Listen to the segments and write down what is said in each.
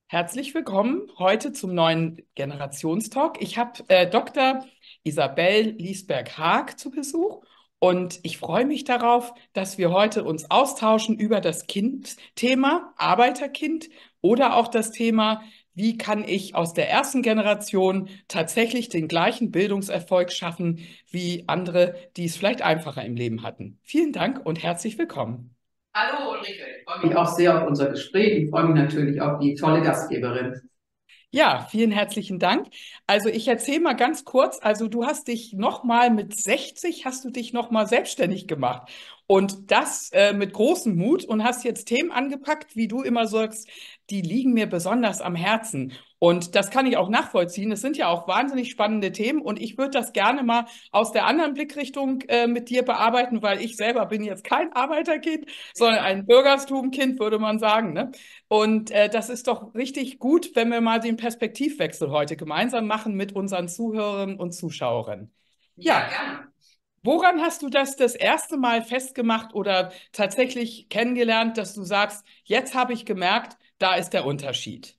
Herzlich willkommen heute zum neuen Generationstalk. Ich habe Dr. Isabel Liesberg-Haag zu Besuch und ich freue mich darauf, dass wir heute uns austauschen über das Kind-Thema, Arbeiterkind oder auch das Thema, wie kann ich aus der ersten Generation tatsächlich den gleichen Bildungserfolg schaffen wie andere, die es vielleicht einfacher im Leben hatten. Vielen Dank und herzlich willkommen. Hallo Ulrike, ich freue mich auch sehr auf unser Gespräch. Ich freue mich natürlich auf die tolle Gastgeberin. Ja, vielen herzlichen Dank. Also ich erzähle mal ganz kurz, also du hast dich nochmal mit 60, hast du dich nochmal selbstständig gemacht und das mit großem Mut und hast jetzt Themen angepackt, wie du immer sagst, die liegen mir besonders am Herzen. Und das kann ich auch nachvollziehen. Es sind ja auch wahnsinnig spannende Themen und ich würde das gerne mal aus der anderen Blickrichtung mit dir bearbeiten, weil ich selber bin jetzt kein Arbeiterkind, sondern Ja, ein Bürgertumkind, würde man sagen, ne? Und das ist doch richtig gut, wenn wir mal den Perspektivwechsel heute gemeinsam machen mit unseren Zuhörerinnen und Zuschauern. ja, Ja, gerne. woran hast du das erste Mal festgemacht oder tatsächlich kennengelernt, dass du sagst, jetzt habe ich gemerkt, da ist der Unterschied?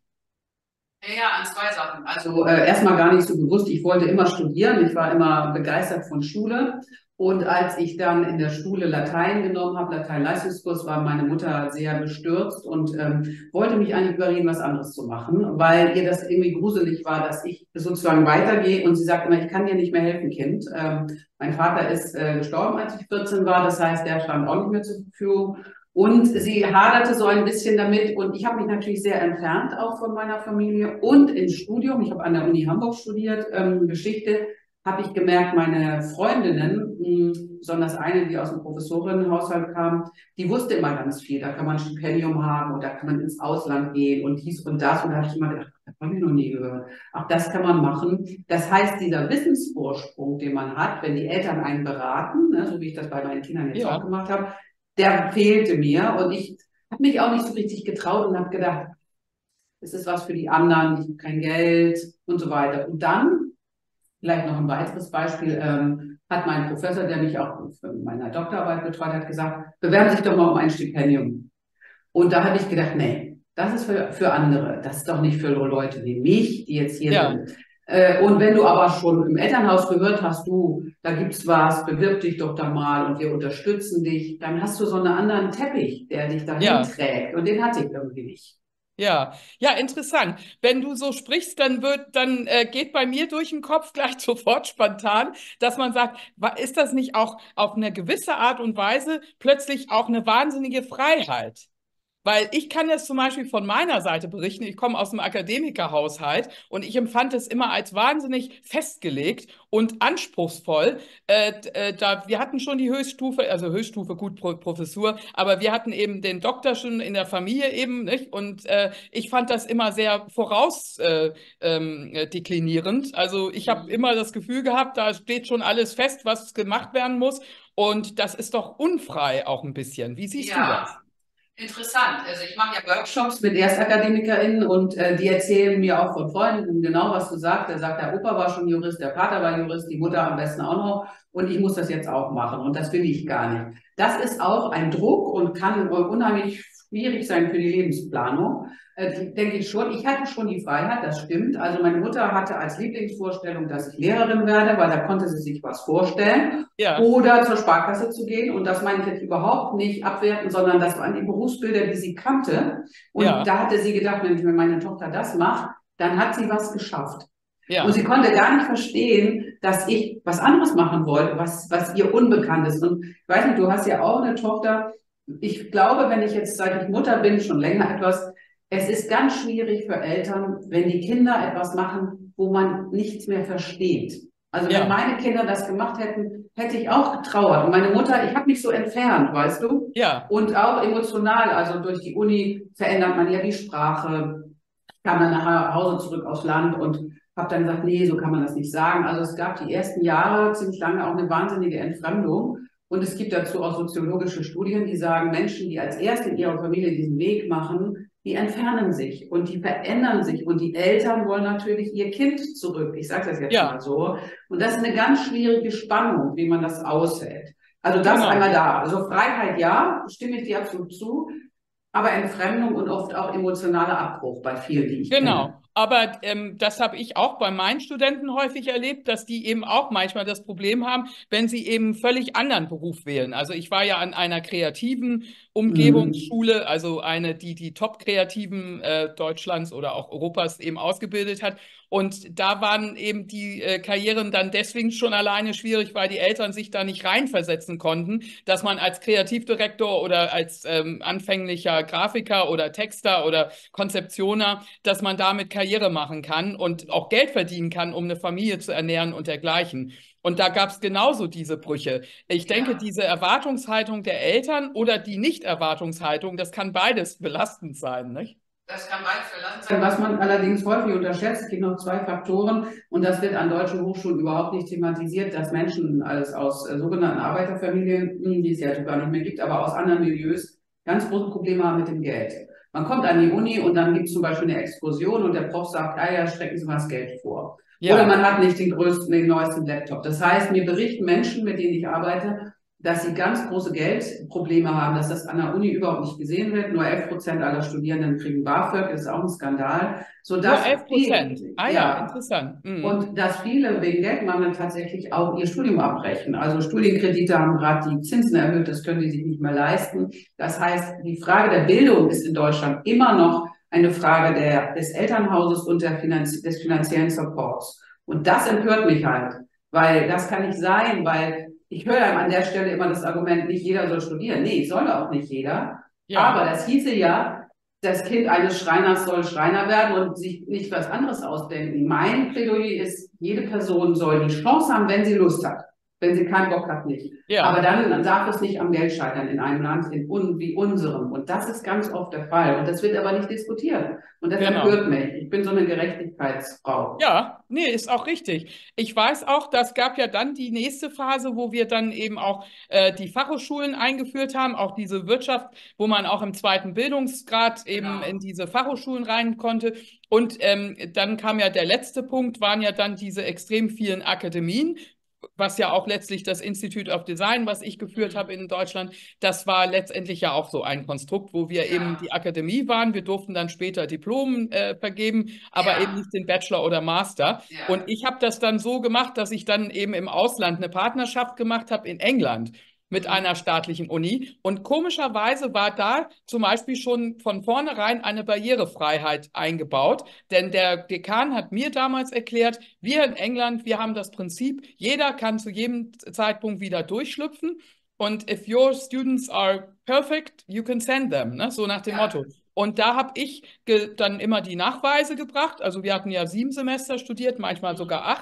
Ja, an zwei Sachen. Also erstmal gar nicht so bewusst, ich wollte immer studieren, ich war immer begeistert von Schule. Und als ich dann in der Schule Latein genommen habe, Latein-Leistungskurs, war meine Mutter sehr bestürzt und wollte mich eigentlich überreden, was anderes zu machen, weil ihr das irgendwie gruselig war, dass ich sozusagen weitergehe. Und sie sagt immer, ich kann dir nicht mehr helfen, Kind. Mein Vater ist gestorben, als ich 14 war, das heißt, der stand auch nicht mehr zur Verfügung. Und sie haderte so ein bisschen damit. Und ich habe mich natürlich sehr entfernt auch von meiner Familie. Und im Studium, ich habe an der Uni Hamburg studiert, Geschichte, habe ich gemerkt, meine Freundinnen, besonders eine, die aus dem Professorinnenhaushalt kam, die wusste immer ganz viel. Da kann man ein Stipendium haben und da kann man ins Ausland gehen und dies und das. Und da habe ich immer gedacht, das habe ich noch nie gehört. Ach, das kann man machen. Das heißt, dieser Wissensvorsprung, den man hat, wenn die Eltern einen beraten, ne, so wie ich das bei meinen Kindern jetzt auch Ja, gemacht habe, der fehlte mir. Und ich habe mich auch nicht so richtig getraut und habe gedacht, es ist was für die anderen, ich habe kein Geld und so weiter. Und dann, vielleicht noch ein weiteres Beispiel, hat mein Professor, der mich auch für meine Doktorarbeit betreut hat, gesagt, bewerben Sie sich doch mal um ein Stipendium. Und da habe ich gedacht, nee, das ist für andere. Das ist doch nicht für Leute wie mich, die jetzt hier ja. sind. Und wenn du aber schon im Elternhaus gehört hast, du, da gibt's was, bewirb dich doch da mal und wir unterstützen dich, dann hast du so einen anderen Teppich, der dich dahin Ja, trägt. Und den hatte ich irgendwie nicht. ja, ja, interessant. Wenn du so sprichst, dann geht bei mir durch den Kopf gleich sofort spontan, dass man sagt, ist das nicht auch auf eine gewisse Art und Weise plötzlich auch eine wahnsinnige Freiheit? Weil ich kann jetzt zum Beispiel von meiner Seite berichten, ich komme aus einem Akademikerhaushalt und ich empfand es immer als wahnsinnig festgelegt und anspruchsvoll. Wir hatten schon die Höchststufe, also Höchststufe, gut, Professur, aber wir hatten eben den Doktor schon in der Familie eben, nicht? Und ich fand das immer sehr deklinierend. Also ich habe immer das Gefühl gehabt, da steht schon alles fest, was gemacht werden muss. Und das ist doch unfrei auch ein bisschen. Wie siehst du das? Ja, interessant. Also ich mache ja Workshops mit ErstakademikerInnen und die erzählen mir auch von Freunden genau, was du sagst. Der sagt, der Opa war schon Jurist, der Vater war Jurist, die Mutter am besten auch noch und ich muss das jetzt auch machen und das will ich gar nicht. Das ist auch ein Druck und kann unheimlich schwierig sein für die Lebensplanung. Denke ich schon. Ich hatte schon die Freiheit, das stimmt. Also meine Mutter hatte als Lieblingsvorstellung, dass ich Lehrerin werde, weil da konnte sie sich was vorstellen Ja. oder zur Sparkasse zu gehen. Und das meine ich jetzt überhaupt nicht abwerten, sondern das waren die Berufsbilder, die sie kannte. Und Ja, da hatte sie gedacht, wenn meine Tochter das macht, dann hat sie was geschafft. Und sie ja, konnte gar nicht verstehen, dass ich was anderes machen wollte, was ihr unbekannt ist. Und ich weiß nicht, du hast ja auch eine Tochter. Ich glaube, wenn ich jetzt, seit ich Mutter bin, schon länger etwas, es ist ganz schwierig für Eltern, wenn die Kinder etwas machen, wo man nichts mehr versteht. Also wenn ja, meine Kinder das gemacht hätten, hätte ich auch getrauert. Und meine Mutter, ich habe mich so entfernt, weißt du? ja, Und auch emotional, also durch die Uni verändert man ja die Sprache. Ich kam dann nach Hause zurück aufs Land und habe dann gesagt, nee, so kann man das nicht sagen. Also es gab die ersten Jahre ziemlich lange auch eine wahnsinnige Entfremdung. Und es gibt dazu auch soziologische Studien, die sagen, Menschen, die als Erste in ihrer Familie diesen Weg machen, die entfernen sich und die verändern sich. Und die Eltern wollen natürlich ihr Kind zurück. Ich sage das jetzt mal ja, so. Und das ist eine ganz schwierige Spannung, wie man das aushält. Also das einmal genau. da. Also Freiheit, ja, stimme ich dir absolut zu. Aber Entfremdung und oft auch emotionaler Abbruch bei vielen, die ich kenne. Genau, aber das habe ich auch bei meinen Studenten häufig erlebt, dass die eben auch manchmal das Problem haben, wenn sie eben einen völlig anderen Beruf wählen. Also ich war ja an einer kreativen Mhm. Umgebungsschule, also eine, die die Top-Kreativen Deutschlands oder auch Europas eben ausgebildet hat. Und da waren eben die Karrieren dann deswegen schon alleine schwierig, weil die Eltern sich da nicht reinversetzen konnten, dass man als Kreativdirektor oder als anfänglicher Grafiker oder Texter oder Konzeptioner, dass man damit Karriere machen kann und auch Geld verdienen kann, um eine Familie zu ernähren und dergleichen. Und da gab es genauso diese Brüche. Ich denke, Ja. diese Erwartungshaltung der Eltern oder die Nicht-Erwartungshaltung, das kann beides belastend sein, nicht? Das kann weit verlassen sein. Was man allerdings häufig unterschätzt, es gibt noch zwei Faktoren und das wird an deutschen Hochschulen überhaupt nicht thematisiert, dass Menschen aus sogenannten Arbeiterfamilien, die es ja gar nicht mehr gibt, aber aus anderen Milieus, ganz große Probleme haben mit dem Geld. Man kommt an die Uni und dann gibt es zum Beispiel eine Exkursion und der Prof sagt, ah ja, strecken Sie mal das Geld vor. Oder Ja, man hat nicht den neuesten Laptop. Das heißt, mir berichten Menschen, mit denen ich arbeite, dass sie ganz große Geldprobleme haben, dass das an der Uni überhaupt nicht gesehen wird. Nur 11% aller Studierenden kriegen BAföG, das ist auch ein Skandal, nur sodass 11%. viel, Ah ja, ja, interessant. Mhm. und dass viele wegen Geldmangel tatsächlich auch ihr Studium abbrechen. Also Studienkredite haben gerade die Zinsen erhöht, das können die sich nicht mehr leisten. Das heißt, die Frage der Bildung ist in Deutschland immer noch eine Frage des Elternhauses und des finanziellen Supports. Und das empört mich halt, weil das kann nicht sein, weil ich höre an der Stelle immer das Argument, nicht jeder soll studieren. Nee, soll auch nicht jeder. Ja, Aber das hieße ja, das Kind eines Schreiners soll Schreiner werden und sich nicht was anderes ausdenken. Mein Plädoyer ist, jede Person soll die Chance haben, wenn sie Lust hat. Wenn sie keinen Bock hat, nicht. Aber ja, dann darf es nicht am Geld scheitern in einem Land wie unserem. Und das ist ganz oft der Fall. Und das wird aber nicht diskutiert. Und das genau. empört mich. Ich bin so eine Gerechtigkeitsfrau. Ja, nee, ist auch richtig. Ich weiß auch, das gab ja dann die nächste Phase, wo wir dann eben auch die Fachhochschulen eingeführt haben, auch diese Wirtschaft, wo man auch im zweiten Bildungsgrad eben in Genau. diese Fachhochschulen rein konnte. Und dann kam ja der letzte Punkt, waren ja dann diese extrem vielen Akademien, was ja auch letztlich das Institute of Design, was ich geführt habe in Deutschland, das war letztendlich ja auch so ein Konstrukt, wo wir eben Ja, die Akademie waren. Wir durften dann später Diplom vergeben, aber eben ja, nicht den Bachelor oder Master. Und ja. ich habe das dann so gemacht, dass ich dann eben im Ausland eine Partnerschaft gemacht habe in England mit einer Mhm. staatlichen Uni. Und komischerweise war da zum Beispiel schon von vornherein eine Barrierefreiheit eingebaut. Denn der Dekan hat mir damals erklärt, wir in England, wir haben das Prinzip, jeder kann zu jedem Zeitpunkt wieder durchschlüpfen. Und if your students are perfect, you can send them, ne? So nach dem Ja. Motto. Und da habe ich dann immer die Nachweise gebracht. Also wir hatten ja 7 Semester studiert, manchmal sogar Mhm. 8.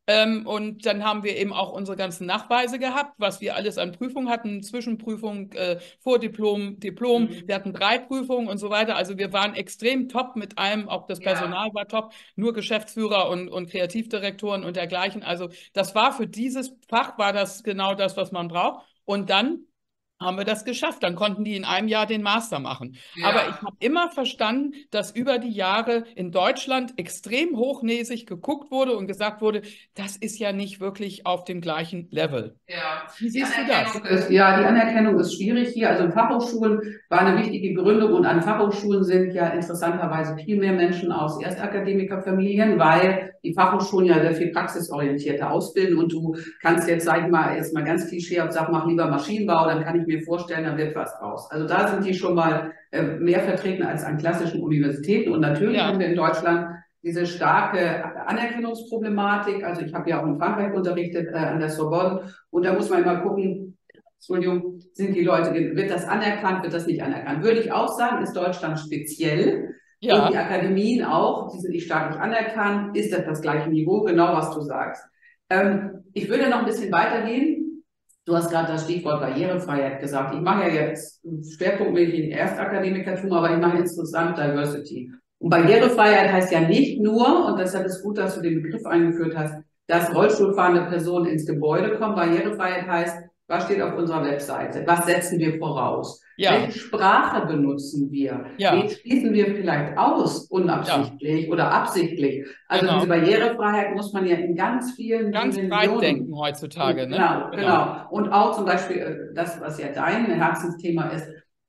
Und dann haben wir eben auch unsere ganzen Nachweise gehabt, was wir alles an Prüfungen hatten, Zwischenprüfung, Vordiplom, Diplom. Wir Mhm. hatten 3 Prüfungen und so weiter. Also wir waren extrem top mit allem, auch das Ja. Personal war top, nur Geschäftsführer und Kreativdirektoren und dergleichen. Also das war für dieses Fach, war das genau das, was man braucht. Und dann haben wir das geschafft. Dann konnten die in einem Jahr den Master machen. Aber ich Ja. habe immer verstanden, dass über die Jahre in Deutschland extrem hochnäsig geguckt wurde und gesagt wurde, das ist ja nicht wirklich auf dem gleichen Level. Ja, Wie siehst du das? Die Anerkennung ist schwierig hier. Also in Fachhochschulen war eine wichtige Gründung und an Fachhochschulen sind ja interessanterweise viel mehr Menschen aus Erstakademikerfamilien, weil die Fachhochschulen ja sehr viel praxisorientierter ausbilden und du kannst jetzt, sag ich mal, jetzt mal ganz klischeehaft sagen, mach lieber Maschinenbau, dann kann ich mir vorstellen, da wird was draus. Also da sind die schon mal mehr vertreten als an klassischen Universitäten und natürlich haben Ja, wir in Deutschland diese starke Anerkennungsproblematik. Also ich habe ja auch in Frankreich unterrichtet, an der Sorbonne. Und da muss man immer gucken, Entschuldigung, sind die Leute, wird das anerkannt, wird das nicht anerkannt? Würde ich auch sagen, ist Deutschland speziell. Und die ja, Akademien auch, die sind nicht staatlich anerkannt. Ist das gleiche Niveau? Genau, was du sagst. Ich würde noch ein bisschen weitergehen. Du hast gerade das Stichwort Barrierefreiheit gesagt. Ich mache ja jetzt schwerpunktmäßig in Erstakademikertum, aber ich mache insgesamt Diversity. Und Barrierefreiheit heißt ja nicht nur, und deshalb ist gut, dass du den Begriff eingeführt hast, dass rollstuhlfahrende Personen ins Gebäude kommen. Barrierefreiheit heißt, was steht auf unserer Webseite? Was setzen wir voraus? Welche ja, Sprache benutzen wir? Wen ja, schließen wir vielleicht aus, ja, unabsichtlich oder absichtlich? Also diese genau. Barrierefreiheit muss man ja in ganz vielen Ganz breit denken Dimensionen. heutzutage, Und ne? genau, Genau. genau. Und auch zum Beispiel das, was ja dein Herzensthema ist,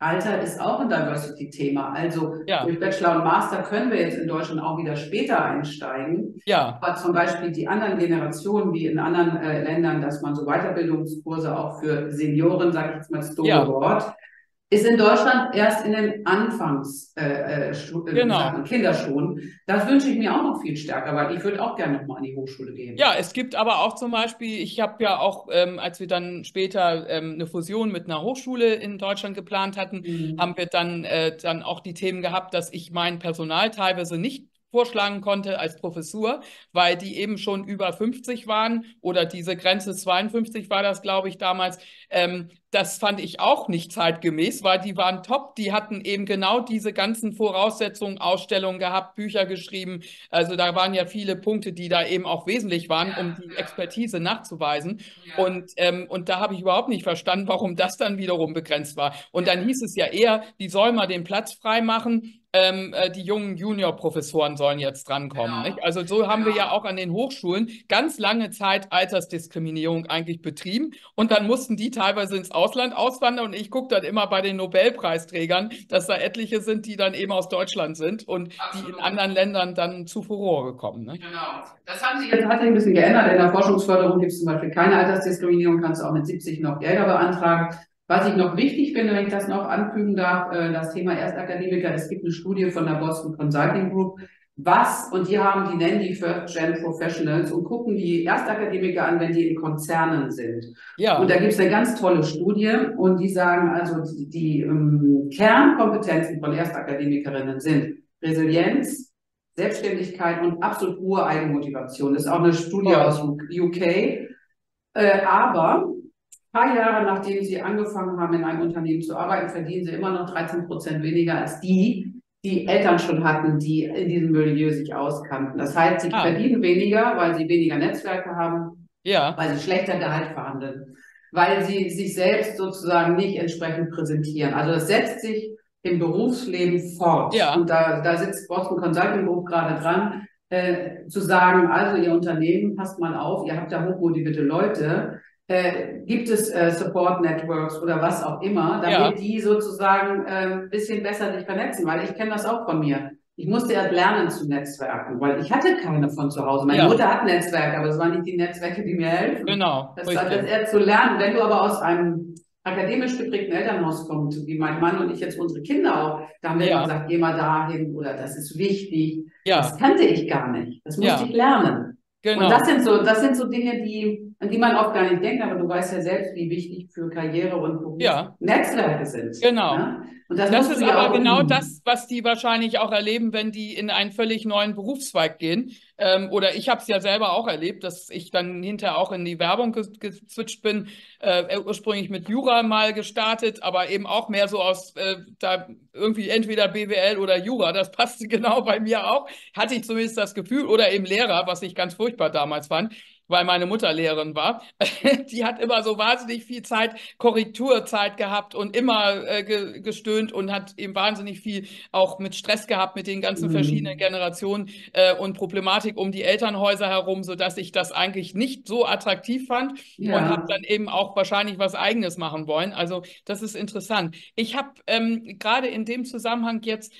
Alter ist auch ein Diversity-Thema. Also Ja, durch Bachelor und Master können wir jetzt in Deutschland auch wieder später einsteigen. ja, Aber zum Beispiel die anderen Generationen, wie in anderen Ländern, dass man so Weiterbildungskurse auch für Senioren, sage ich jetzt mal das doofe ja, Wort, ist in Deutschland erst in den wie sagt man, genau. Kinderschulen. Das wünsche ich mir auch noch viel stärker, weil ich würde auch gerne nochmal an die Hochschule gehen. Ja, es gibt aber auch zum Beispiel, ich habe ja auch, als wir dann später eine Fusion mit einer Hochschule in Deutschland geplant hatten, haben Mhm. wir dann auch die Themen gehabt, dass ich mein Personal teilweise nicht vorschlagen konnte als Professur, weil die eben schon über 50 waren oder diese Grenze 52 war das, glaube ich, damals. Das fand ich auch nicht zeitgemäß, weil die waren top, die hatten eben genau diese ganzen Voraussetzungen, Ausstellungen gehabt, Bücher geschrieben, also da waren ja viele Punkte, die da eben auch wesentlich waren, um Ja, die ja, Expertise nachzuweisen. ja. Und da habe ich überhaupt nicht verstanden, warum das dann wiederum begrenzt war. Und dann Ja. hieß es ja eher, die sollen mal den Platz freimachen. Die jungen Juniorprofessoren sollen jetzt drankommen. Nicht? Genau, Also so haben wir ja genau. auch an den Hochschulen ganz lange Zeit Altersdiskriminierung eigentlich betrieben. Und dann mussten die teilweise ins Ausland auswandern. Und ich gucke dann immer bei den Nobelpreisträgern, dass da etliche sind, die dann eben aus Deutschland sind und die in Absolut. anderen Ländern dann zu Furore kommen. Ne? Genau. Das haben sie jetzt hat sich ein bisschen geändert. In der Forschungsförderung gibt es zum Beispiel keine Altersdiskriminierung, kannst du auch mit 70 noch Gelder beantragen. Was ich noch wichtig finde, wenn ich das noch anfügen darf, das Thema Erstakademiker, es gibt eine Studie von der Boston Consulting Group, und die nennen die First-Gen Professionals und gucken die Erstakademiker an, wenn die in Konzernen sind. Und da Ja, gibt es eine ganz tolle Studie und die sagen also, die Kernkompetenzen von Erstakademikerinnen sind Resilienz, Selbstständigkeit und absolut hohe Eigenmotivation. Das ist auch eine Studie aus toll. UK. Aber ein paar Jahre nachdem sie angefangen haben, in einem Unternehmen zu arbeiten, verdienen sie immer noch 13% weniger als die Eltern schon hatten, die in diesem Milieu sich auskannten. Das heißt, sie Ah, verdienen weniger, weil sie weniger Netzwerke haben, ja, weil sie schlechter Gehalt verhandeln, weil sie sich selbst sozusagen nicht entsprechend präsentieren. Also das setzt sich im Berufsleben fort. Und ja, da sitzt Boston Consulting Group gerade dran, zu sagen, also Ihr Unternehmen, passt mal auf, ihr habt da hochmotivierte Leute, gibt es Support Networks oder was auch immer, damit ja, die sozusagen ein bisschen besser sich vernetzen, weil ich kenne das auch von mir. Ich musste erst lernen zu netzwerken, weil ich hatte keine von zu Hause. Meine Mutter ja, hat Netzwerke, aber es waren nicht die Netzwerke, die mir helfen. genau, Das richtig. eher zu lernen. Wenn du aber aus einem akademisch geprägten Elternhaus kommst, wie mein Mann und ich jetzt unsere Kinder auch, da haben wir immer Ja, gesagt, geh mal dahin oder das ist wichtig. Das ja, kannte ich gar nicht. Das musste ich ja, lernen. Und genau. das sind so Dinge, an die man oft gar nicht denkt, aber du weißt ja selbst, wie wichtig für Karriere und Beruf Ja, Netzwerke sind. genau. Ne? Und das Das musst du ist ja aber auch genau üben. das, was die wahrscheinlich auch erleben, wenn die in einen völlig neuen Berufszweig gehen. Oder ich habe es ja selber auch erlebt, dass ich dann hinterher auch in die Werbung geswitcht bin. Ursprünglich mit Jura mal gestartet, aber eben auch mehr so aus da irgendwie entweder BWL oder Jura. Das passte genau bei mir auch. Hatte ich zumindest das Gefühl. Oder eben Lehrer, was ich ganz furchtbar damals fand, weil meine Mutter Lehrerin war. Die hat immer so wahnsinnig viel Zeit, Korrekturzeit gehabt und immer gestöhnt und hat eben wahnsinnig viel auch mit Stress gehabt mit den ganzen verschiedenen Mhm. Generationen und Problematik um die Elternhäuser herum, sodass ich das eigentlich nicht so attraktiv fand und habe Ja, dann eben auch wahrscheinlich was Eigenes machen wollen. Also das ist interessant. Ich habe gerade in dem Zusammenhang jetzt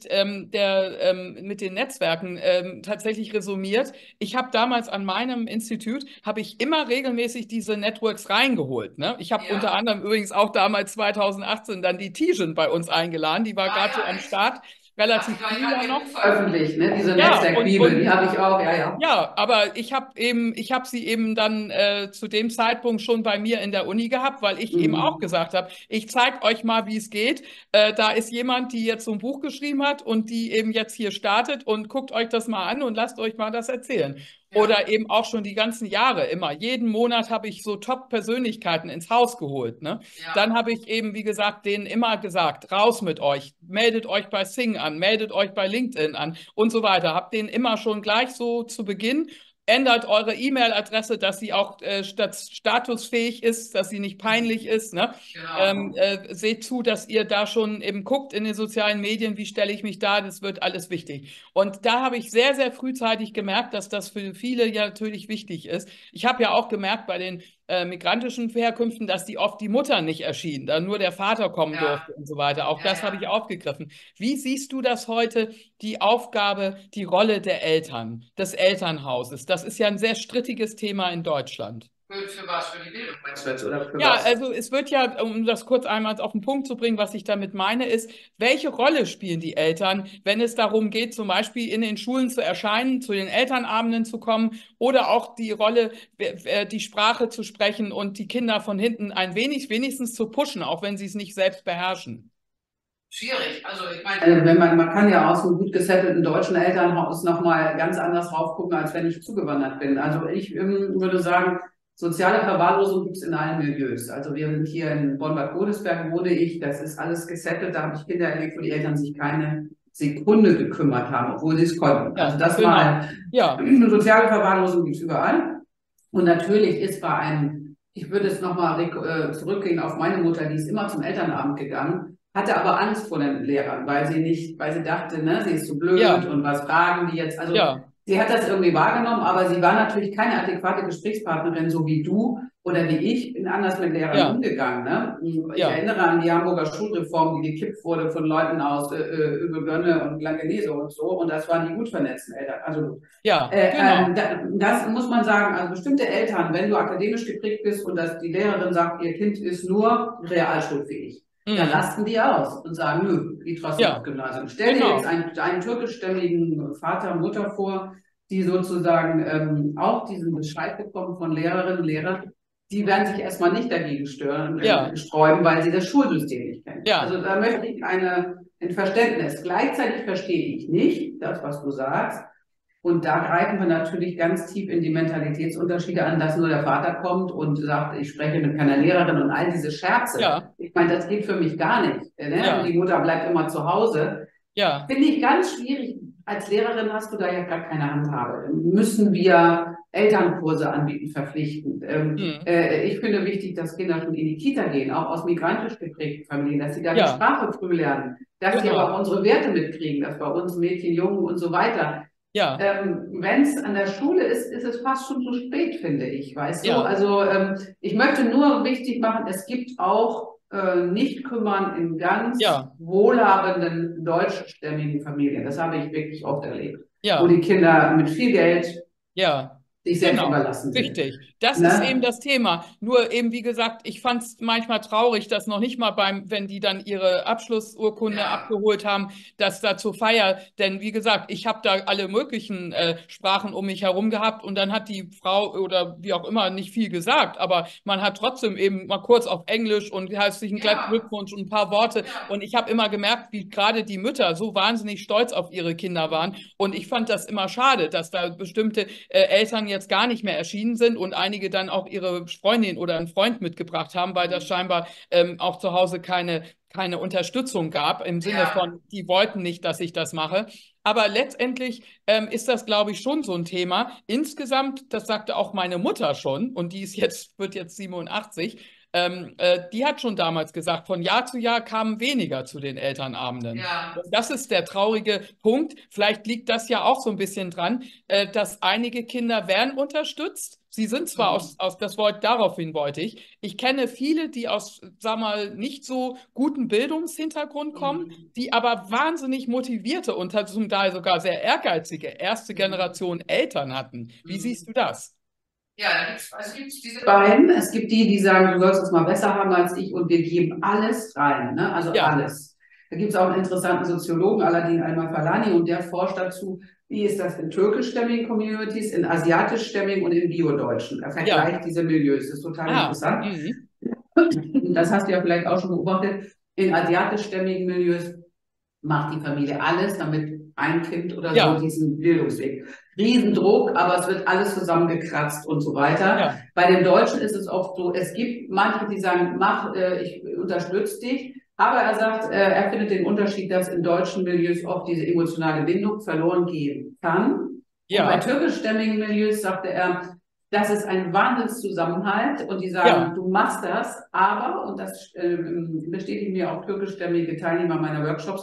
mit den Netzwerken tatsächlich resümiert. Ich habe damals an meinem Institut, habe ich immer regelmäßig diese Networks reingeholt. Ne? Ich habe unter ja. anderem übrigens auch damals 2018 dann die Tijen bei uns eingeladen. Die war Ah gerade so ja, am echt? Start, Ach, die relativ war früh gerade ja ihr noch. Buch veröffentlicht, ne? Diese Ja, Netzwerkbibel, die habe ich auch, ja, ja. ja, aber ich habe sie eben dann zu dem Zeitpunkt schon bei mir in der Uni gehabt, weil ich eben auch Mhm. gesagt habe, ich zeige euch mal, wie es geht. Da ist jemand, die jetzt so ein Buch geschrieben hat und die eben jetzt hier startet und guckt euch das mal an und lasst euch mal das erzählen. Oder Ja, eben auch schon die ganzen Jahre immer. Jeden Monat habe ich so Top-Persönlichkeiten ins Haus geholt. Ne? Dann ja. habe ich eben, wie gesagt, denen immer gesagt, raus mit euch, meldet euch bei Sing an, meldet euch bei LinkedIn an und so weiter. Habt denen immer schon gleich so zu Beginn, ändert eure E-Mail-Adresse, dass sie auch statusfähig ist, dass sie nicht peinlich ist. Ne? Genau. Seht zu, dass ihr da schon eben guckt in den sozialen Medien, wie stelle ich mich da, das wird alles wichtig. Und da habe ich sehr, sehr frühzeitig gemerkt, dass das für viele ja natürlich wichtig ist. Ich habe ja auch gemerkt bei den migrantischen Herkünften, dass die oft die Mutter nicht erschien, da nur der Vater kommen Ja, durfte und so weiter. Auch ja, das habe ich ja. aufgegriffen. Wie siehst du das heute, die Aufgabe, die Rolle der Eltern, des Elternhauses? Das ist ja ein sehr strittiges Thema in Deutschland. Für was? Für die Bildung meinst du jetzt, oder für Ja, was? also es wird ja, um das kurz einmal auf den Punkt zu bringen, was ich damit meine, ist, welche Rolle spielen die Eltern, wenn es darum geht, zum Beispiel in den Schulen zu erscheinen, zu den Elternabenden zu kommen oder auch die Rolle, die Sprache zu sprechen und die Kinder von hinten ein wenig, wenigstens zu pushen, auch wenn sie es nicht selbst beherrschen. Schwierig. Also ich meine, wenn man kann ja aus einem gut gesettelten deutschen Elternhaus nochmal ganz anders raufgucken, als wenn ich zugewandert bin. Also ich würde sagen, soziale Verwahrlosung gibt es in allen Milieus. Also wir sind hier in Bonn-Bad Godesberg, wohne ich, das ist alles gesettelt, da habe ich Kinder erlebt, wo die Eltern sich keine Sekunde gekümmert haben, obwohl sie es konnten. Also Ja, das genau. mal, Ja, soziale Verwahrlosung gibt es überall. Und natürlich ist bei einem, ich würde es nochmal zurückgehen auf meine Mutter, die ist immer zum Elternabend gegangen, hatte aber Angst vor den Lehrern, weil sie dachte, ne, sie ist zu blöd ja, und was fragen die jetzt. Also ja, sie hat das irgendwie wahrgenommen, aber sie war natürlich keine adäquate Gesprächspartnerin, so wie du oder wie ich, bin anders mit Lehrern ja, umgegangen. Ne? Ich ja, erinnere an die Hamburger Schulreform, die gekippt wurde von Leuten aus Öbelgönne und Blankenese und so. Und das waren die gut vernetzten Eltern. Also ja, genau. das muss man sagen, also bestimmte Eltern, wenn du akademisch geprägt bist und dass die Lehrerin sagt, ihr Kind ist nur realschulfähig, da Mhm. rasten die aus und sagen, nö, die trotzdem aufs Ja, Gymnasium. Stell dir jetzt genau. einen türkischstämmigen Vater und Mutter vor, die sozusagen auch diesen Bescheid bekommen von Lehrerinnen und Lehrern, die werden sich erstmal nicht dagegen Ja, sträuben, weil sie das Schulsystem nicht kennen. Also ja, da möchte ich ein Verständnis. Gleichzeitig verstehe ich nicht das, was du sagst. Und da greifen wir natürlich ganz tief in die Mentalitätsunterschiede an, dass nur der Vater kommt und sagt, ich spreche mit keiner Lehrerin und all diese Scherze. ja, Ich meine, das geht für mich gar nicht. Ne? Und ja, die Mutter bleibt immer zu Hause. ja, Finde ich ganz schwierig. Als Lehrerin hast du da ja gar keine Handhabe. Müssen wir Elternkurse anbieten, verpflichtend. mhm. Ich finde wichtig, dass Kinder schon in die Kita gehen, auch aus migrantisch geprägten Familien, dass sie da die Ja, Sprache früh lernen, dass sie aber auch genau. unsere Werte mitkriegen, dass bei uns Mädchen, Jungen und so weiter. Ja, Wenn es an der Schule ist, ist es fast schon zu spät, finde ich, weißt du? ja, Also ich möchte nur wichtig machen, es gibt auch Nicht-Kümmern in ganz ja, wohlhabenden deutschstämmigen Familien. Das habe ich wirklich oft erlebt, wo die ja. Kinder mit viel Geld Ja, sich selbst genau, überlassen sind. richtig. Das ist eben Ne? das Thema. Nur eben, wie gesagt, ich fand es manchmal traurig, dass noch nicht mal wenn die dann ihre Abschlussurkunde Ja, abgeholt haben, dass da zur Feier, denn wie gesagt, ich habe da alle möglichen Sprachen um mich herum gehabt und dann hat die Frau oder wie auch immer nicht viel gesagt, aber man hat trotzdem eben mal kurz auf Englisch und herzlichen ja, Glückwunsch und ein paar Worte ja. und ich habe immer gemerkt, wie gerade die Mütter so wahnsinnig stolz auf ihre Kinder waren und ich fand das immer schade, dass da bestimmte Eltern jetzt gar nicht mehr erschienen sind und einige dann auch ihre Freundin oder einen Freund mitgebracht haben, weil das scheinbar auch zu Hause keine Unterstützung gab, im Sinne Ja, von, die wollten nicht, dass ich das mache. Aber letztendlich ist das, glaube ich, schon so ein Thema. Insgesamt, das sagte auch meine Mutter schon, und die wird jetzt 87, die hat schon damals gesagt, von Jahr zu Jahr kamen weniger zu den Elternabenden. ja. Das ist der traurige Punkt. Vielleicht liegt das ja auch so ein bisschen dran, dass einige Kinder werden unterstützt. Sie sind zwar Mhm. daraufhin wollte ich. Ich kenne viele, die aus, sag mal, nicht so guten Bildungshintergrund kommen, Mhm. die aber wahnsinnig motivierte und zum Teil sogar sehr ehrgeizige erste Mhm. Generation Eltern hatten. Wie siehst Mhm. du das? Ja, da gibt's diese beiden. Es gibt die, die sagen, du sollst es mal besser haben als ich und wir geben alles rein, ne? Also Ja, alles. Da gibt es auch einen interessanten Soziologen, Aladin Almafalani, und der forscht dazu, wie ist das in türkischstämmigen Communities, in asiatischstämmigen und in Bio-Deutschen. Er ja. vergleicht diese Milieus. Das ist total Ah, interessant. mhm. Das hast du ja vielleicht auch schon beobachtet. In asiatischstämmigen Milieus macht die Familie alles, damit ein Kind oder so Ja, diesen Bildungsweg. Riesendruck, aber es wird alles zusammengekratzt und so weiter. ja, Bei den Deutschen ist es oft so, es gibt manche, die sagen, mach, ich unterstütze dich. Aber er sagt, er findet den Unterschied, dass in deutschen Milieus oft diese emotionale Bindung verloren gehen kann. Und bei ja, türkischstämmigen Milieus sagte er, das ist ein Wahnsinnszusammenhalt und die sagen, ja, du machst das, aber, und das bestätigen mir auch türkischstämmige Teilnehmer meiner Workshops,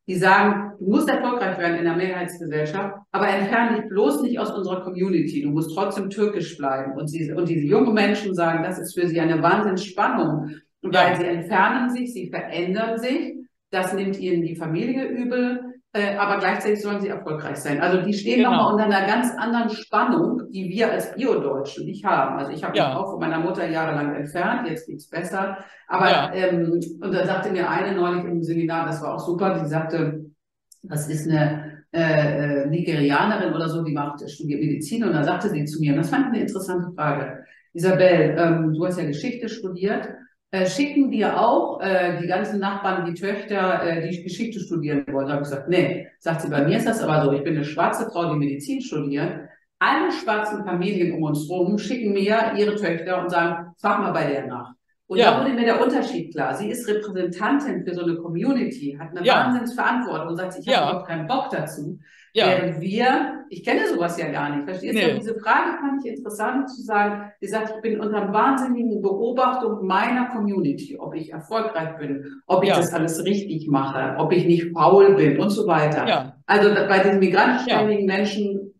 die sagen, du musst erfolgreich werden in der Mehrheitsgesellschaft, aber entferne dich bloß nicht aus unserer Community. Du musst trotzdem türkisch bleiben. Und diese jungen Menschen sagen, das ist für sie eine Wahnsinnsspannung, weil Ja, sie entfernen sich, sie verändern sich. Das nimmt ihnen die Familie übel, aber gleichzeitig sollen sie erfolgreich sein. Also die stehen nochmal genau. unter einer ganz anderen Spannung, die wir als Bio-Deutsche nicht haben. Also ich habe mich Ja, auch von meiner Mutter jahrelang entfernt, jetzt geht's besser. Aber, ja, und da sagte mir eine neulich im Seminar, das war auch super, die sagte, das ist eine Nigerianerin oder so, die studiert Medizin und da sagte sie zu mir, und das fand ich eine interessante Frage, Isabel, du hast ja Geschichte studiert, schicken dir auch die ganzen Nachbarn, die Töchter, die Geschichte studieren wollen? Da habe ich gesagt, nee. Sagt sie, bei mir ist das aber so, ich bin eine schwarze Frau, die Medizin studiert. Alle schwarzen Familien um uns herum schicken mir ihre Töchter und sagen, frag mal bei der nach. Und da wurde ja, mir der Unterschied klar. Sie ist Repräsentantin für so eine Community, hat eine ja, Wahnsinnsverantwortung und sagt, ich habe ja, überhaupt keinen Bock dazu. ja, Während wir, ich kenne sowas ja gar nicht, verstehst du? Und nee, diese Frage fand ich interessant zu sagen, sie sagt, ich bin unter wahnsinnigen Beobachtung meiner Community, ob ich erfolgreich bin, ob ich das ja, alles richtig mache, ob ich nicht faul bin und so weiter. ja, Also bei diesen ja, migrantischstämmigen Menschen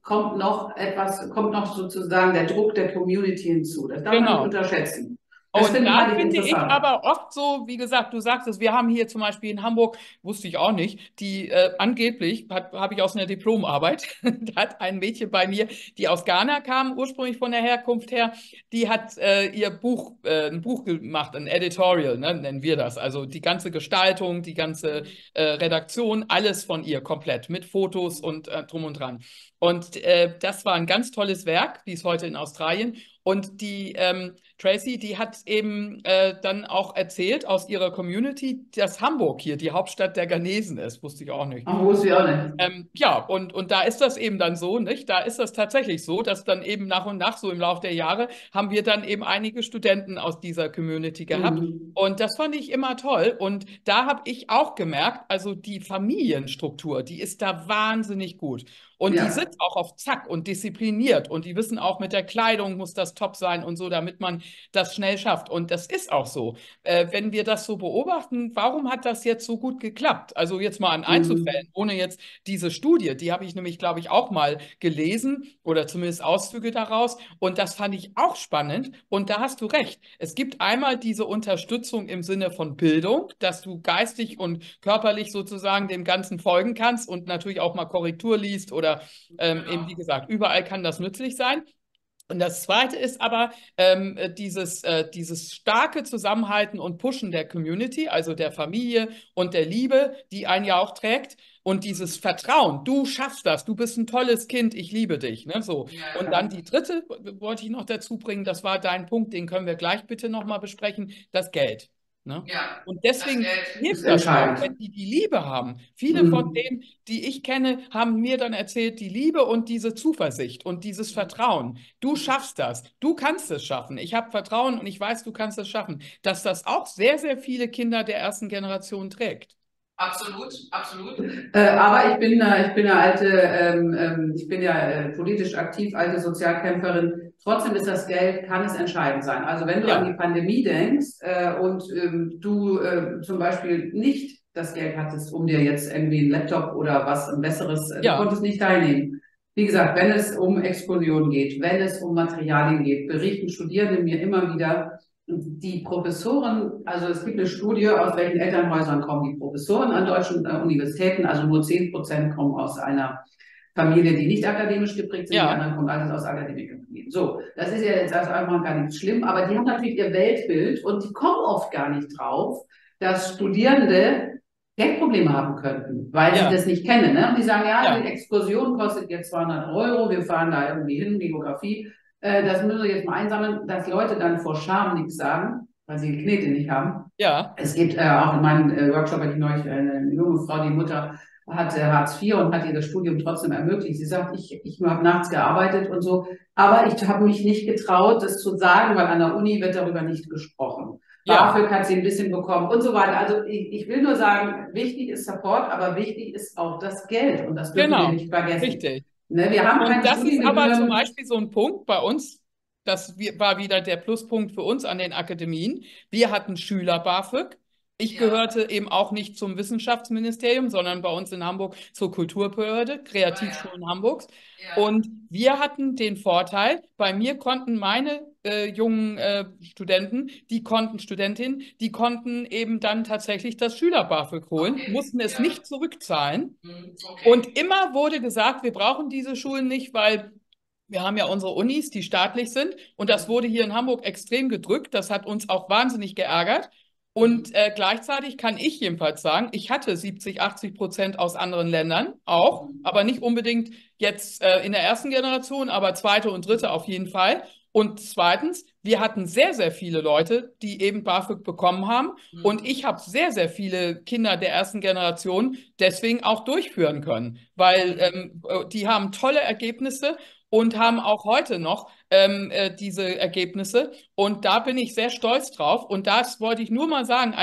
kommt noch sozusagen der Druck der Community hinzu. Das darf man nicht genau. unterschätzen. Das Und da fand ich finde ich interessant. aber oft so, wie gesagt, du sagst es, wir haben hier zum Beispiel in Hamburg, wusste ich auch nicht, die angeblich, habe ich aus einer Diplomarbeit, da hat ein Mädchen bei mir, die aus Ghana kam, ursprünglich von der Herkunft her, die hat ihr Buch, ein Buch gemacht, ein Editorial, ne, nennen wir das. Also die ganze Gestaltung, die ganze Redaktion, alles von ihr komplett, mit Fotos und drum und dran. Und das war ein ganz tolles Werk, die ist heute in Australien. Und die Tracy, die hat eben dann auch erzählt aus ihrer Community, dass Hamburg hier die Hauptstadt der Ghanesen ist. Wusste ich auch nicht. Ach, wusste ich auch nicht. Ja, und da ist das eben dann so, nicht? Da ist das tatsächlich so, dass dann eben nach und nach, so im Laufe der Jahre, haben wir dann eben einige Studenten aus dieser Community gehabt. Mhm. Und das fand ich immer toll. Und da habe ich auch gemerkt, also die Familienstruktur, die ist da wahnsinnig gut. Und die Ja. sind auch auf Zack und diszipliniert. Und die wissen auch, mit der Kleidung muss das top sein und so, damit man das schnell schafft. Und das ist auch so. Wenn wir das so beobachten, warum hat das jetzt so gut geklappt? Also jetzt mal an Einzelfällen, Mhm. ohne jetzt diese Studie, die habe ich nämlich, glaube ich, auch mal gelesen oder zumindest Auszüge daraus. Und das fand ich auch spannend. Und da hast du recht. Es gibt einmal diese Unterstützung im Sinne von Bildung, dass du geistig und körperlich sozusagen dem Ganzen folgen kannst und natürlich auch mal Korrektur liest oder eben, wie Genau. gesagt, überall kann das nützlich sein. Und das Zweite ist aber dieses starke Zusammenhalten und Pushen der Community, also der Familie und der Liebe, die einen ja auch trägt. Und dieses Vertrauen, du schaffst das, du bist ein tolles Kind, ich liebe dich. Ne? So. Ja, Und dann ja. die dritte, wollte ich noch dazu bringen, das war dein Punkt, den können wir gleich bitte nochmal besprechen, das Geld. Ne? Ja, Und das deswegen Geld ist hilft das auch, wenn entscheidend. die Liebe haben. Viele von Mhm. denen, die ich kenne, haben mir dann erzählt, die Liebe und diese Zuversicht und dieses Vertrauen. Du schaffst das. Du kannst es schaffen. Ich habe Vertrauen und ich weiß, du kannst es schaffen. Dass das auch sehr, sehr viele Kinder der ersten Generation trägt. Absolut, absolut. Aber ich bin eine alte, ich bin ja politisch aktiv, alte Sozialkämpferin. Trotzdem ist das Geld, kann es entscheidend sein. Also wenn du an die Ja, Pandemie denkst und du zum Beispiel nicht das Geld hattest, um dir jetzt irgendwie einen Laptop oder was ein besseres, du ja, konntest nicht teilnehmen. Wie gesagt, wenn es um Exkursionen geht, wenn es um Materialien geht, berichten Studierende mir immer wieder, die Professoren, also es gibt eine Studie, aus welchen Elternhäusern kommen die Professoren an deutschen Universitäten, also nur 10% kommen aus einer Familie, die nicht akademisch geprägt sind, die ja, anderen kommen alles aus Akademikerfamilien. So, das ist ja jetzt also einfach gar nicht schlimm, aber die haben natürlich ihr Weltbild und die kommen oft gar nicht drauf, dass Studierende Geldprobleme haben könnten, weil sie ja, das nicht kennen. Ne? Und die sagen, ja, die ja, Exkursion kostet jetzt 200 Euro, wir fahren da irgendwie hin, Geografie, das müssen wir jetzt mal einsammeln, dass Leute dann vor Scham nichts sagen, weil sie die Knete nicht haben. ja, Es gibt auch in meinem Workshop hatte ich neulich eine junge Frau, die Mutter hatte Hartz IV und hat ihr das Studium trotzdem ermöglicht. Sie sagt, ich habe nachts gearbeitet und so, aber ich habe mich nicht getraut, das zu sagen, weil an der Uni wird darüber nicht gesprochen. ja, BAföG hat sie ein bisschen bekommen und so weiter. Also ich will nur sagen, wichtig ist Support, aber wichtig ist auch das Geld und das dürfen wir genau, nicht vergessen. richtig. Ne, wir haben Und keine das ist aber zum Studiengebühren. Beispiel so ein Punkt bei uns, war wieder der Pluspunkt für uns an den Akademien. Wir hatten Schüler-BAföG. Ich Ja, gehörte eben auch nicht zum Wissenschaftsministerium, sondern bei uns in Hamburg zur Kulturbehörde, ah ja, Kreativschulen Hamburgs. ja, Und wir hatten den Vorteil, bei mir konnten meine jungen Studenten, Studentinnen, die konnten eben dann tatsächlich das Schüler-BAföG holen, okay, mussten es ja, nicht zurückzahlen. okay. Und immer wurde gesagt, wir brauchen diese Schulen nicht, weil wir haben ja unsere Unis, die staatlich sind. Und das Mhm. wurde hier in Hamburg extrem gedrückt. Das hat uns auch wahnsinnig geärgert. Und Mhm. gleichzeitig kann ich jedenfalls sagen, ich hatte 70, 80% aus anderen Ländern auch, Mhm. aber nicht unbedingt jetzt in der ersten Generation, aber zweite und dritte Mhm. auf jeden Fall. Und zweitens, wir hatten sehr, sehr viele Leute, die eben BAföG bekommen haben. Und Mhm. ich habe sehr, sehr viele Kinder der ersten Generation deswegen auch durchführen können, weil Mhm. die haben tolle Ergebnisse und haben auch heute noch diese Ergebnisse. Und da bin ich sehr stolz drauf. Und das wollte ich nur mal sagen,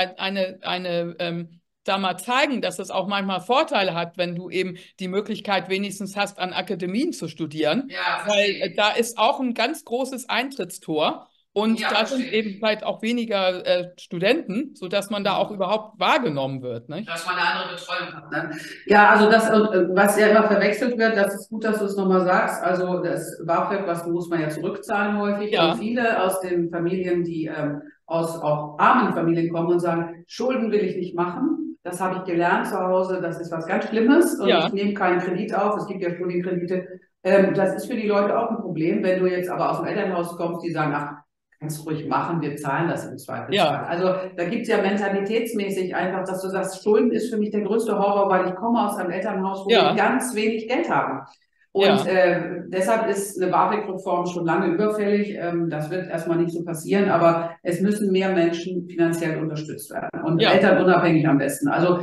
da mal zeigen, dass es auch manchmal Vorteile hat, wenn du eben die Möglichkeit wenigstens hast, an Akademien zu studieren, Ja, weil verstehe da ich. ist auch ein ganz großes Eintrittstor. Und Ja, da sind verstehe eben ich. vielleicht auch weniger Studenten, sodass man da auch Mhm. überhaupt wahrgenommen wird, nicht? Dass man eine andere Betreuung hat. Ne? Ja, also das, was ja immer verwechselt wird, das ist gut, dass du es nochmal sagst. Also das BAföG, was muss man ja zurückzahlen häufig. Und Ja, viele aus den Familien, die aus auch armen Familien kommen und sagen, Schulden will ich nicht machen. Das habe ich gelernt zu Hause, das ist was ganz Schlimmes und ich ja, nehme keinen Kredit auf. Es gibt ja Studienkredite. Das ist für die Leute auch ein Problem. Wenn du jetzt aber aus dem Elternhaus kommst, die sagen, ach, kannst ruhig machen, wir zahlen das im Zweifelsfall. ja, Also da gibt es ja mentalitätsmäßig einfach, dass du sagst, Schulden ist für mich der größte Horror, weil ich komme aus einem Elternhaus, wo wir ja, ganz wenig Geld haben. Und ja, deshalb ist eine BAföG-Reform schon lange überfällig. Das wird erstmal nicht so passieren, aber es müssen mehr Menschen finanziell unterstützt werden und ja, elternunabhängig am besten. Also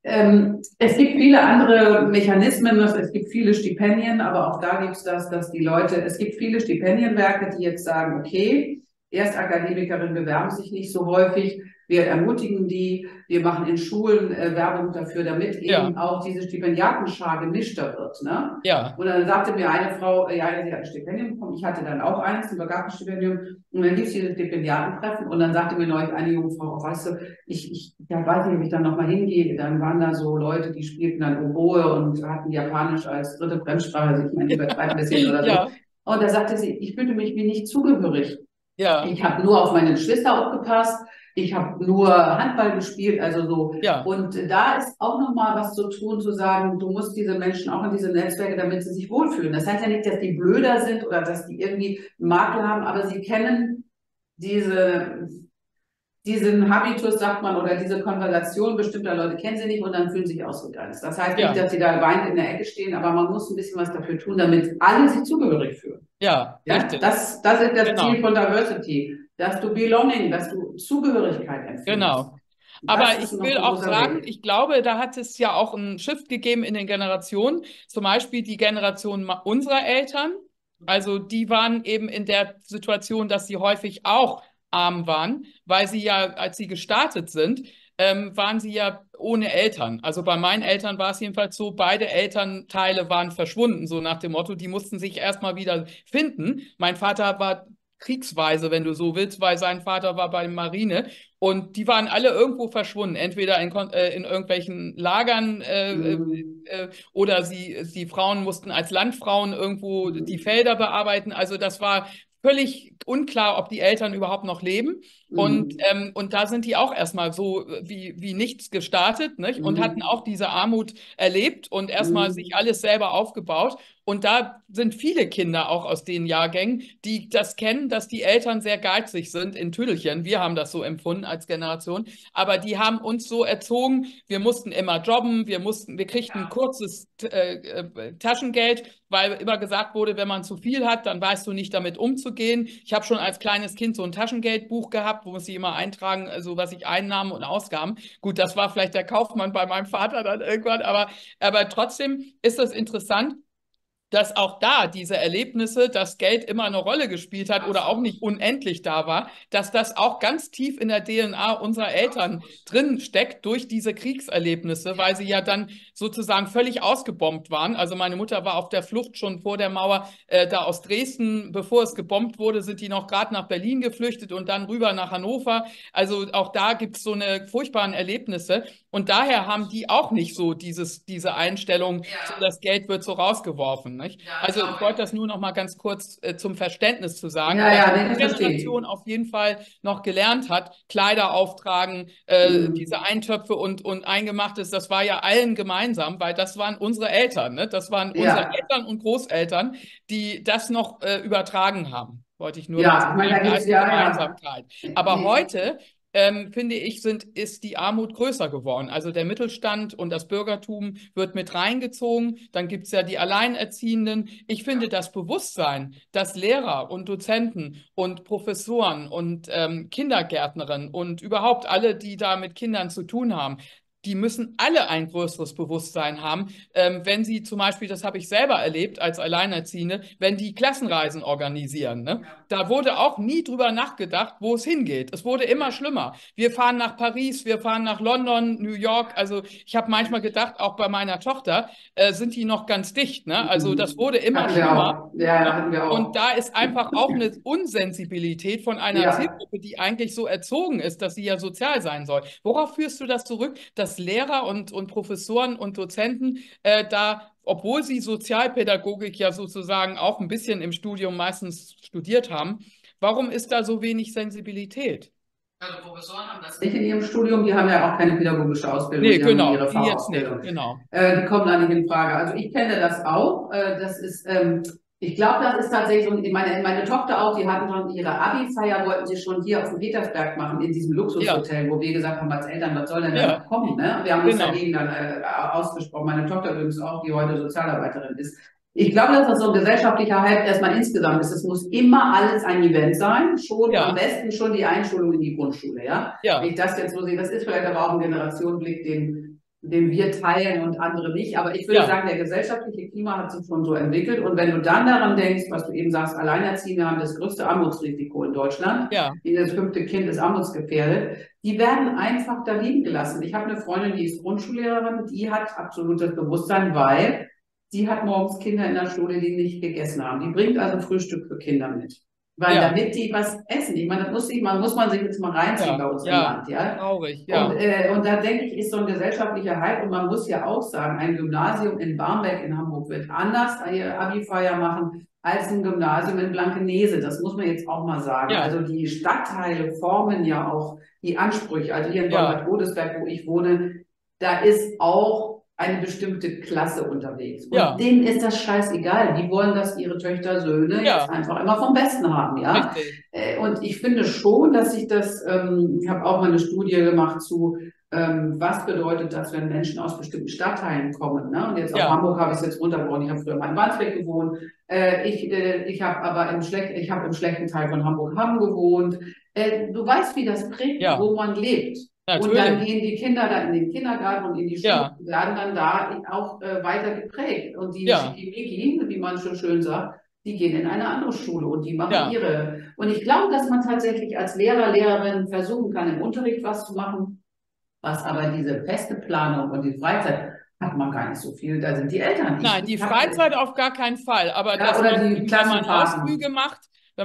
es gibt viele andere Mechanismen, es gibt viele Stipendien, aber auch da gibt es das, dass die Leute, es gibt viele Stipendienwerke, die jetzt sagen, okay, Erstakademikerinnen bewerben sich nicht so häufig. Wir ermutigen die, wir machen in Schulen Werbung dafür, damit ja, eben auch diese Stipendiatenschar gemischter wird. Ne? ja, Und dann sagte mir eine Frau, ja, sie hat ein Stipendium bekommen. Ich hatte dann auch eins, ein Begabtenstipendium. Und dann gibt es diese Stipendiatentreffen. Und dann sagte mir neulich eine junge Frau, oh, weißt du, ja, weiß nicht, ob ich dann nochmal hingehe. Dann waren da so Leute, die spielten dann Oboe und hatten Japanisch als dritte Fremdsprache. Also ich meine, übertreibe ein bisschen oder so. ja, Und da sagte sie, ich fühlte mich wie nicht zugehörig. ja, Ich habe nur auf meine Geschwister aufgepasst. Ich habe nur Handball gespielt, also so. ja, Und da ist auch nochmal was zu tun, zu sagen, du musst diese Menschen auch in diese Netzwerke, damit sie sich wohlfühlen. Das heißt ja nicht, dass die blöder sind oder dass die irgendwie einen Makel haben, aber sie kennen diese, diesen Habitus, sagt man, oder diese Konversation bestimmter Leute kennen sie nicht und dann fühlen sie sich ausgegrenzt. Das heißt nicht, ja, dass sie da weinend in der Ecke stehen, aber man muss ein bisschen was dafür tun, damit alle sich zugehörig fühlen. ja, Ja, richtig, das ist das Ziel genau, von Diversity, dass du Belonging, dass du Zugehörigkeit empfindest. genau. Das Aber ist ich noch will ein auch großer sagen, Weg. ich glaube, da hat es ja auch einen Shift gegeben in den Generationen. Zum Beispiel die Generation unserer Eltern. Also die waren eben in der Situation, dass sie häufig auch arm waren, weil sie ja, als sie gestartet sind, waren sie ja ohne Eltern. Also bei meinen Eltern war es jedenfalls so, beide Elternteile waren verschwunden, so nach dem Motto, die mussten sich erstmal wieder finden. Mein Vater war kriegsweise, wenn du so willst, weil sein Vater war bei der Marine. Und die waren alle irgendwo verschwunden, entweder in irgendwelchen Lagern Mhm. oder die Frauen mussten als Landfrauen irgendwo die Mhm. Felder bearbeiten. Also das war völlig unklar, ob die Eltern überhaupt noch leben. Mhm. Und da sind die auch erstmal so wie nichts gestartet, nicht? Und hatten Mhm. auch diese Armut erlebt und erstmal sich Mhm. alles selber aufgebaut. Und da sind viele Kinder auch aus den Jahrgängen, die das kennen, dass die Eltern sehr geizig sind in Tüdelchen. Wir haben das so empfunden als Generation. Aber die haben uns so erzogen, wir mussten immer jobben, wir kriegten ein Ja. kurzes Taschengeld, weil immer gesagt wurde, wenn man zu viel hat, dann weißt du nicht damit umzugehen. Ich habe schon als kleines Kind so ein Taschengeldbuch gehabt, wo muss ich immer eintragen, also was ich Einnahmen und Ausgaben. Gut, das war vielleicht der Kaufmann bei meinem Vater dann irgendwann, aber trotzdem ist das interessant, dass auch da diese Erlebnisse, dass Geld immer eine Rolle gespielt hat oder auch Absolut. nicht unendlich da war, dass das auch ganz tief in der DNA unserer Eltern Absolut. drin steckt durch diese Kriegserlebnisse, weil sie ja dann sozusagen völlig ausgebombt waren. Also meine Mutter war auf der Flucht schon vor der Mauer, da aus Dresden, bevor es gebombt wurde, sind die noch gerade nach Berlin geflüchtet und dann rüber nach Hannover. Also auch da gibt es so eine furchtbaren Erlebnisse. Und daher haben die auch nicht so diese Einstellung, so Ja, das Geld wird so rausgeworfen. Nicht? ja, Also ich glaube wollte das ich. nur noch mal ganz kurz zum Verständnis zu sagen, Ja, dass ja, die nee, das verstehe Generation ich. auf jeden Fall noch gelernt hat, Kleider auftragen, diese Mhm. Eintöpfe und Eingemachtes, das war ja allen gemeinsam, weil das waren unsere Eltern, ne? Das waren unsere Ja, Eltern und Großeltern, die das noch übertragen haben. Wollte ich nur mal ja, so ich meine, sagen, da da gibt es ist eine ja, ja. Gemeinsamkeit. Aber heute finde ich, ist die Armut größer geworden. Also der Mittelstand und das Bürgertum wird mit reingezogen. Dann gibt es ja die Alleinerziehenden. Ich finde das Bewusstsein, dass Lehrer und Dozenten und Professoren und Kindergärtnerinnen und überhaupt alle, die da mit Kindern zu tun haben, die müssen alle ein größeres Bewusstsein haben, wenn sie zum Beispiel, das habe ich selber erlebt als Alleinerziehende, wenn die Klassenreisen organisieren. Ne? Ja, Da wurde auch nie drüber nachgedacht, wo es hingeht. Es wurde immer ja, schlimmer. Wir fahren nach Paris, wir fahren nach London, New York. ja, Also ich habe manchmal gedacht, auch bei meiner Tochter sind die noch ganz dicht. Ne? Also das Mhm. wurde immer Hatten wir schlimmer. auch. Ja, ja, Ne? hatten wir Und auch. da ist einfach auch eine Unsensibilität von einer Ja. Zielgruppe, die eigentlich so erzogen ist, dass sie ja sozial sein soll. Worauf führst du das zurück, dass Lehrer und Professoren und Dozenten da, obwohl sie Sozialpädagogik ja sozusagen auch ein bisschen im Studium meistens studiert haben, warum ist da so wenig Sensibilität? also Professoren haben das Nicht nicht. in ihrem Studium, die haben ja auch keine pädagogische Ausbildung, Nee, die haben nur genau, ihre die jetzt nicht, Fachausbildung. genau. Die kommen da nicht in Frage. Also ich kenne das auch. Das ist, ich glaube, das ist tatsächlich so, meine Tochter auch, die hatten schon ihre Abi-Feier, wollten sie schon hier auf dem Petersberg machen, in diesem Ja, Luxushotel, wo wir gesagt haben als Eltern, was soll denn da noch ja, kommen? Ne? Wir haben uns genau. dagegen dann ausgesprochen. Meine Tochter übrigens auch, die heute Sozialarbeiterin ist. Ich glaube, dass das so ein gesellschaftlicher Hype erstmal insgesamt ist. Es muss immer alles ein Event sein, schon am Ja, besten schon die Einschulung in die Grundschule, ja. Wenn ja, ich das jetzt so sehe, das ist vielleicht aber auch ein Generationenblick, den wir teilen und andere nicht. Aber ich würde ja, sagen, der gesellschaftliche Klima hat sich schon so entwickelt. Und wenn du dann daran denkst, was du eben sagst, Alleinerziehende haben das größte Armutsrisiko in Deutschland. ja, Jedes fünfte Kind ist armutsgefährdet. Die werden einfach da liegen gelassen. Ich habe eine Freundin, die ist Grundschullehrerin, die hat absolutes Bewusstsein, weil sie hat morgens Kinder in der Schule, die nicht gegessen haben. Die bringt also Frühstück für Kinder mit. Weil ja, damit die was essen, ich meine, muss man sich jetzt mal reinziehen ja, bei uns im ja, Land, ja. traurig, ja, Und da denke ich, ist so ein gesellschaftlicher Hype. Und man muss ja auch sagen, ein Gymnasium in Barmbek in Hamburg wird anders ihre Abi-Feier machen als ein Gymnasium in Blankenese. Das muss man jetzt auch mal sagen. ja, Also die Stadtteile formen ja auch die Ansprüche. Also hier in ja, Bonn-Bad Godesberg, wo ich wohne, da ist auch eine bestimmte Klasse unterwegs. Und ja, denen ist das scheißegal. Die wollen, dass ihre Töchter, Söhne jetzt ja, einfach immer vom Besten haben, ja. richtig, Und ich finde schon, dass sich das, ich habe auch mal eine Studie gemacht zu, was bedeutet das, wenn Menschen aus bestimmten Stadtteilen kommen. Ne? Und jetzt auf ja, Hamburg habe ich es jetzt runtergebrochen. Ich habe früher mal in Wandsbek gewohnt. Ich habe aber ich habe im schlechten Teil von Hamburg-Hamm gewohnt. Du weißt, wie das prägt, ja, wo man lebt. Und dann natürlich, gehen die Kinder da in den Kindergarten und in die Schule, ja, werden dann da auch weiter geprägt. Und die ja, Schickimicki, wie man so schön sagt, die gehen in eine andere Schule und die machen ja, ihre. Und ich glaube, dass man tatsächlich als Lehrer, Lehrerin versuchen kann, im Unterricht was zu machen, was aber diese feste Planung und die Freizeit hat man gar nicht so viel. Da sind die Eltern. nein, die Ich habe, Freizeit auf gar keinen Fall, aber ja, dass oder man die eben, wenn man Klassenfahrten. Ausflüge macht,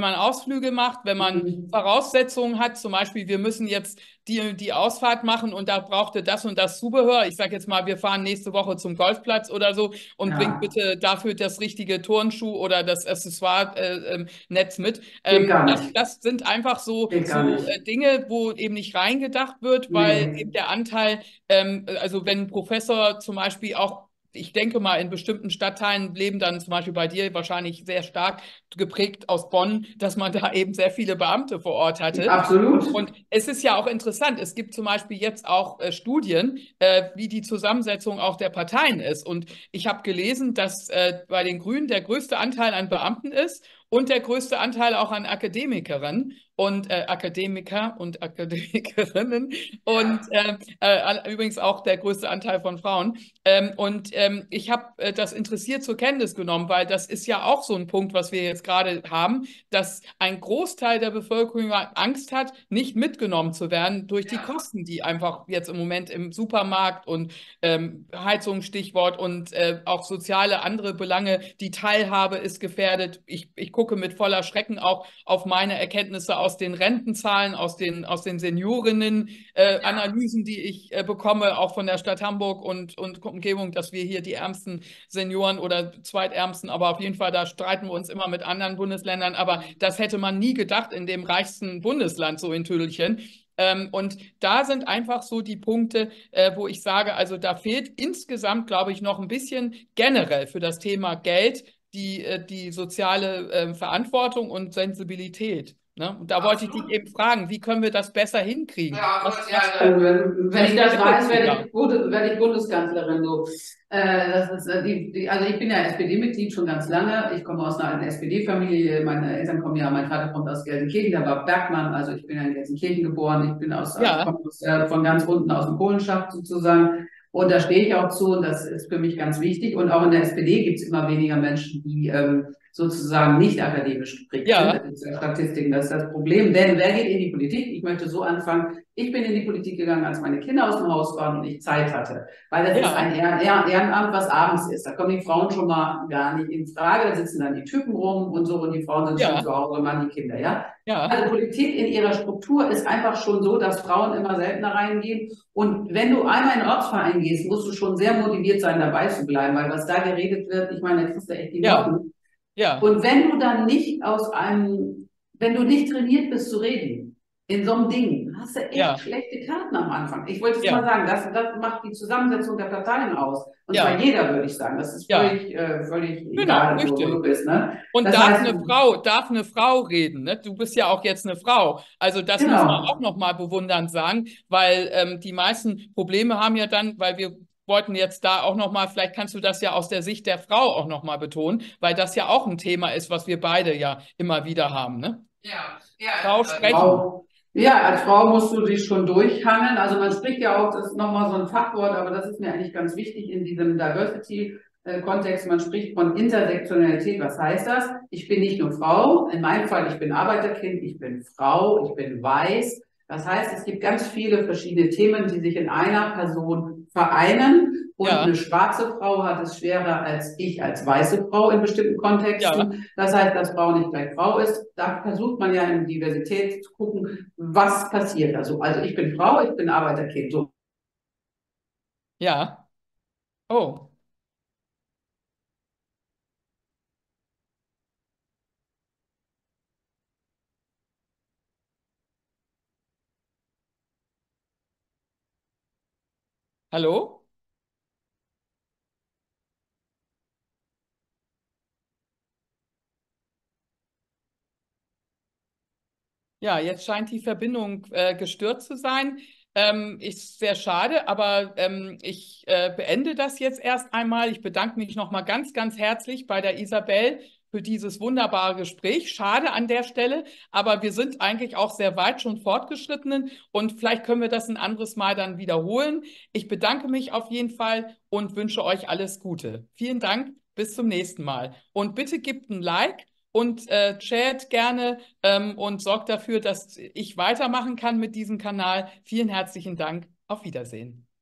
wenn man Mhm. Voraussetzungen hat, zum Beispiel, wir müssen jetzt die Ausfahrt machen und da braucht ihr das und das Zubehör. Ich sage jetzt mal, wir fahren nächste Woche zum Golfplatz oder so und bringt Ja, bitte dafür das richtige Turnschuh oder das Accessoire-Netz mit. geht gar nicht. Das sind einfach Geht gar nicht. Dinge, wo eben nicht reingedacht wird, weil Nee. eben der Anteil, also wenn ein Professor zum Beispiel auch, ich denke mal, in bestimmten Stadtteilen leben dann zum Beispiel bei dir wahrscheinlich sehr stark geprägt aus Bonn, dass man da eben sehr viele Beamte vor Ort hatte. Absolut. Und es ist ja auch interessant, es gibt zum Beispiel jetzt auch Studien, wie die Zusammensetzung auch der Parteien ist. Und ich habe gelesen, dass bei den Grünen der größte Anteil an Beamten ist und der größte Anteil auch an Akademikerinnen und Akademiker und Akademikerinnen und Ja. übrigens auch der größte Anteil von Frauen. Ich habe das interessiert zur Kenntnis genommen, weil das ist ja auch so ein Punkt, was wir jetzt gerade haben, dass ein Großteil der Bevölkerung Angst hat, nicht mitgenommen zu werden durch die Ja. Kosten, die einfach jetzt im Moment im Supermarkt und Heizung Stichwort und auch soziale andere Belange, die Teilhabe ist gefährdet. Ich gucke mit voller Schrecken auch auf meine Erkenntnisse aus den Rentenzahlen, aus den Ja. Seniorinnen-Analysen, die ich bekomme, auch von der Stadt Hamburg und Umgebung, dass wir hier die ärmsten Senioren oder zweitärmsten, aber auf jeden Fall, da streiten wir uns immer mit anderen Bundesländern. Aber das hätte man nie gedacht in dem reichsten Bundesland, so in Tüdelchen. Und da sind einfach so die Punkte, wo ich sage, also da fehlt insgesamt, glaube ich, noch ein bisschen generell für das Thema Geld die soziale Verantwortung und Sensibilität. Ne? Und da wollte ich dich Absolut. eben fragen, wie können wir das besser hinkriegen? Ja, gut, ja, Also wenn ich was das weiß, verändert du da? werde ich Bundeskanzlerin. So. Das ist, also ich bin ja SPD-Mitglied schon ganz lange. Ich komme aus einer alten SPD-Familie. Meine Eltern kommen ja, mein Vater kommt aus Gelsenkirchen, der war Bergmann. Also ich bin ja in Gelsenkirchen geboren. Ich Ja, komme von ganz unten aus dem Kohlenschacht sozusagen. Und da stehe ich auch zu und das ist für mich ganz wichtig. Und auch in der SPD gibt es immer weniger Menschen, die sozusagen nicht akademisch geprägt sind. Da ja, gibt es ja Statistiken, das ist das Problem. Denn wer geht in die Politik? Ich möchte so anfangen. Ich bin in die Politik gegangen, als meine Kinder aus dem Haus waren und ich Zeit hatte. Weil das ist ja, ein Ehrenamt, was abends ist. Da kommen die Frauen schon mal gar nicht in Frage. Da sitzen dann die Typen rum und so und die Frauen sind schön ja, zu Hause, Mann, die Kinder, ja. ja, Also Politik in ihrer Struktur ist einfach schon so, dass Frauen immer seltener reingehen. Und wenn du einmal in den Ortsverein gehst, musst du schon sehr motiviert sein, dabei zu bleiben, weil was da geredet wird, ich meine, da kriegst du echt die ja, Noten. ja, Und wenn du dann nicht wenn du nicht trainiert bist zu reden, in so einem Ding, hast du echt ja, schlechte Karten am Anfang. Ich wollte es mal ja, sagen, das macht die Zusammensetzung der Parteien aus. Und zwar ja, jeder, würde ich sagen. Das ist ja, völlig genau, egal, wo du richtig. bist, ne? Und Das heißt, darf eine Frau reden, ne? Du bist ja auch jetzt eine Frau. Also das muss man auch genau. noch mal bewundernd sagen, weil die meisten Probleme haben ja dann, weil wir wollten jetzt da auch noch mal, vielleicht kannst du das ja aus der Sicht der Frau auch noch mal betonen, weil das ja auch ein Thema ist, was wir beide ja immer wieder haben, ne? Ja, ja, Frau sprechen. Ja, als Frau musst du dich schon durchhangeln. Also man spricht ja auch, das ist nochmal so ein Fachwort, aber das ist mir eigentlich ganz wichtig in diesem Diversity-Kontext. Man spricht von Intersektionalität. Was heißt das? Ich bin nicht nur Frau. In meinem Fall, ich bin Arbeiterkind, ich bin Frau, ich bin weiß. Das heißt, es gibt ganz viele verschiedene Themen, die sich in einer Person vereinen. Und eine Ja, schwarze Frau hat es schwerer als ich als weiße Frau in bestimmten ja, Kontexten. Das heißt, dass Frau nicht gleich Frau ist. Da versucht man ja in Diversität zu gucken, was passiert. Also ich bin Frau, ich bin Arbeiterkind. So. ja. Oh, hallo? Ja, jetzt scheint die Verbindung gestört zu sein. Ist sehr schade, aber ich beende das jetzt erst einmal. Ich bedanke mich nochmal ganz, ganz herzlich bei der Isabel für dieses wunderbare Gespräch. Schade an der Stelle, aber wir sind eigentlich auch sehr weit schon fortgeschrittenen und vielleicht können wir das ein anderes Mal dann wiederholen. Ich bedanke mich auf jeden Fall und wünsche euch alles Gute. Vielen Dank, bis zum nächsten Mal. Und bitte gebt ein Like und shared gerne und sorgt dafür, dass ich weitermachen kann mit diesem Kanal. Vielen herzlichen Dank. Auf Wiedersehen.